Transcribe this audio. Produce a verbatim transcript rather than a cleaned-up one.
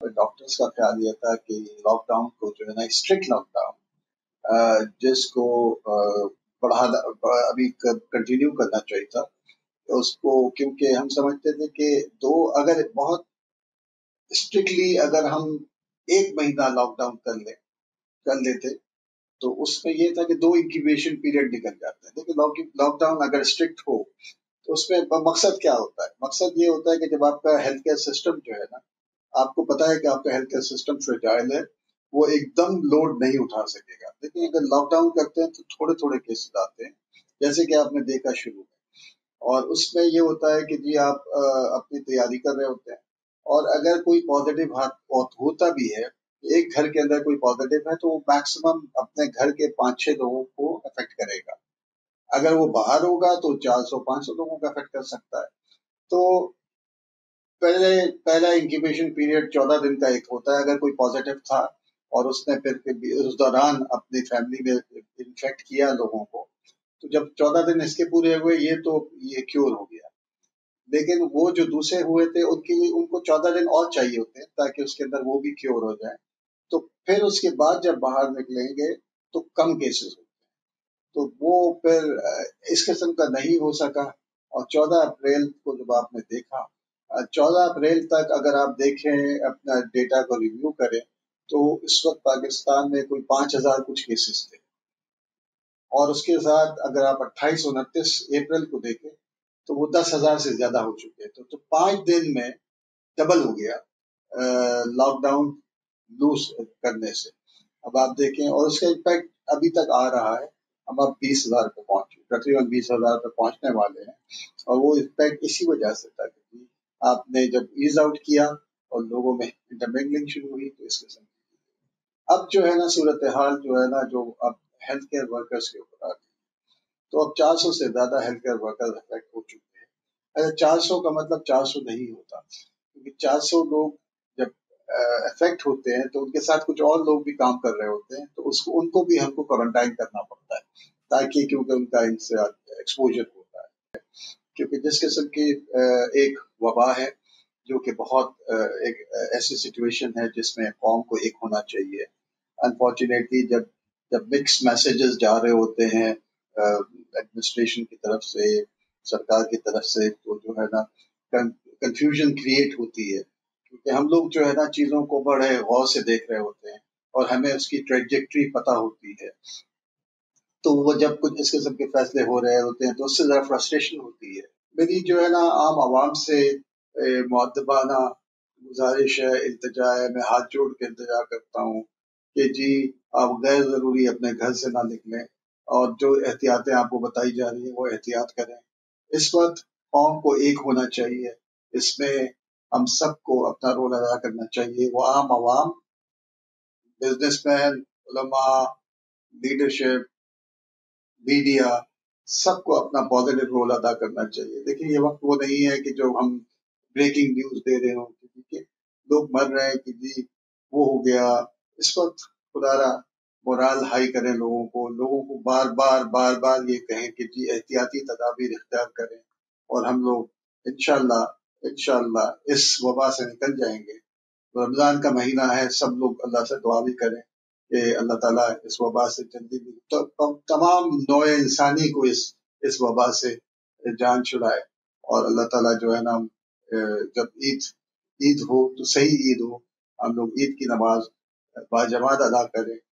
Doctors کا خیال یہ تھا کہ لاک ڈاؤن کو جو ہے نا اسٹرکٹ لاک ڈاؤن جس کو بڑھا ابھی کنٹینیو کرنا چاہیے تھا اس کو، کیونکہ ہم سمجھتے تھے کہ دو اگر بہت اسٹرکٹلی اگر ہم ایک مہینہ لاک ڈاؤن کر لیں کر لیتے تو اس میں یہ تھا کہ دو انکیویشن پیریڈ نکل جاتے ہیں. لیکن لاک ڈاؤن اگر اسٹرکٹ ہو تو اس میں مقصد کیا ہوتا ہے؟ مقصد یہ ہوتا ہے کہ جب آپ کا ہیلتھ کیئر سسٹم جو ہے نا، آپ کو پتا ہے کہ آپ کا ہیلتھ کیئر سسٹم فریجائل ہے، وہ ایک دم لوڈ نہیں اٹھا سکے گا. لیکن اگر لاک ڈاؤن کرتے ہیں تو تھوڑے تھوڑے کیسز آتے ہیں، جیسے کہ آپ نے دیکھا شروع میں، اور اس میں یہ ہوتا ہے کہ جی آپ اپنی تیاری کر رہے ہوتے ہیں، اور اگر کوئی پازیٹیو ہوتا بھی ہے، ایک گھر کے اندر کوئی پازیٹیو ہے تو وہ میکسیمم اپنے گھر کے پانچ چھ لوگوں کو افیکٹ کرے گا. اگر وہ باہر ہوگا تو چار سو پانچ سو لوگوں کو افیکٹ کر سکتا ہے. تو پہلے پہلا انکیویشن پیریڈ چودہ دن کا ایک ہوتا ہے. اگر کوئی پازیٹیو تھا اور اس نے پھر اس دوران اپنی فیملی میں انفیکٹ کیا لوگوں کو، تو جب چودہ دن اس کے پورے ہوئے یہ تو یہ کیور ہو گیا. لیکن وہ جو دوسرے ہوئے تھے ان کے لیے ان کو چودہ دن اور چاہیے ہوتے ہیں تاکہ اس کے اندر وہ بھی کیور ہو جائے. تو پھر اس کے بعد جب باہر نکلیں گے تو کم کیسز ہوتے ہیں. تو وہ پھر اس قسم کا نہیں ہو سکا. اور چودہ اپریل کو جب آپ نے دیکھا، چودہ اپریل تک اگر آپ دیکھیں اپنا ڈیٹا کو ریویو کریں تو اس وقت پاکستان میں کوئی پانچ ہزار کچھ کیسز تھے، اور اس کے ساتھ اگر آپ اٹھائیس انتیس اپریل کو دیکھیں تو وہ دس ہزار سے زیادہ ہو چکے تھے. تو پانچ دن میں ڈبل ہو گیا لاک ڈاؤن لوز کرنے سے. اب آپ دیکھیں، اور اس کا امپیکٹ ابھی تک آ رہا ہے. اب آپ بیس ہزار پہ پہنچے، تقریباً بیس ہزار پہ پہنچنے والے ہیں. اور وہ امپیکٹ اسی وجہ سے تھا کہ آپ نے جب ایز آؤٹ کیا اور لوگوں میں انٹرمنگلنگ شروع ہوئی تو اس قسم کی. اب جو ہے نا صورتحال جو ہے نا جو اب ہیلتھ کیئر ورکرز کے اوپر آ گئی، تو اب چار سو سے زیادہ ہیلتھ کیئر ورکرز افیکٹ ہو چکے ہیں. اگر چار سو کا مطلب چار سو نہیں ہوتا، کیونکہ چار سو لوگ جب افیکٹ ہوتے ہیں تو ان کے ساتھ کچھ اور لوگ بھی کام کر رہے ہوتے ہیں، تو اس کو ان کو بھی ہم کو کوارنٹائن کرنا پڑتا ہے تاکہ کیونکہ ان کا ان سے ایکسپوجر ہوتا ہے. کیونکہ جس قسم کی ایک وبا ہے جو کہ بہت ایک ایسی سچویشن ہے جس میں قوم کو ایک ہونا چاہیے. انفارچونیٹلی جب جب مکس میسیجز جا رہے ہوتے ہیں ایڈمنسٹریشن کی طرف سے، سرکار کی طرف سے، تو جو ہے نا کنفیوژن کریٹ ہوتی ہے. کیونکہ ہم لوگ جو ہے نا چیزوں کو بڑے غور سے دیکھ رہے ہوتے ہیں اور ہمیں اس کی ٹریجیکٹری پتہ ہوتی ہے. تو وہ جب کچھ اس قسم کے فیصلے ہو رہے ہوتے ہیں تو اس سے ذرا فرسٹریشن ہوتی ہے. میری جو ہے نا عام عوام سے مؤدبانہ گزارش ہے، التجا ہے، میں ہاتھ جوڑ کے التجا کرتا ہوں کہ جی آپ غیر ضروری اپنے گھر سے نہ نکلیں، اور جو احتیاطیں آپ کو بتائی جا رہی ہیں وہ احتیاط کریں. اس وقت قوم کو ایک ہونا چاہیے، اس میں ہم سب کو اپنا رول ادا کرنا چاہیے. وہ عام عوام، بزنس مین، علماء، لیڈرشپ، میڈیا، سب کو اپنا پازیٹیو رول ادا کرنا چاہیے. دیکھیں یہ وقت وہ نہیں ہے کہ جو ہم بریکنگ نیوز دے رہے ہوں کہ لوگ مر رہے ہیں کہ جی وہ ہو گیا. اس وقت خدا را مورال ہائی کریں لوگوں کو لوگوں کو بار بار بار بار یہ کہیں کہ جی احتیاطی تدابیر اختیار کریں، اور ہم لوگ انشاءاللہ انشاءاللہ اس وبا سے نکل جائیں گے. رمضان کا مہینہ ہے، سب لوگ اللہ سے دعا بھی کریں کہ اللہ تعالیٰ اس وبا سے جلدی بھی تو تمام نوع انسانی کو اس اس وبا سے جان چھڑائے. اور اللہ تعالیٰ جو ہے نا جب عید عید ہو تو صحیح عید ہو، ہم لوگ عید کی نماز باجماعت ادا کریں.